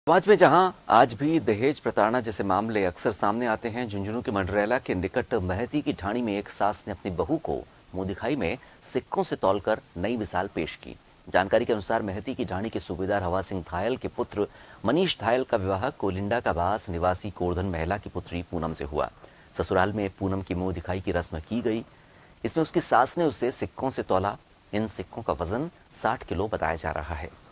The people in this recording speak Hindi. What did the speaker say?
समाज में जहां आज भी दहेज प्रताड़ना जैसे मामले अक्सर सामने आते हैं, झुंझुनू के मंडरेला के निकट महती की ढाणी में एक सास ने अपनी बहू को मुंह दिखाई में सिक्कों से तौलकर नई मिसाल पेश की। जानकारी के अनुसार महती की ढाणी के सूबेदार हवा सिंह धायल के पुत्र मनीष धायल का विवाह कोलिंडा का बास निवासी कोर्धन महिला की पुत्री पूनम से हुआ। ससुराल में पूनम की मुंह दिखाई की रस्म की गई। इसमें उसकी सास ने उसे सिक्कों से तौला। इन सिक्कों का वजन 60 किलो बताया जा रहा है।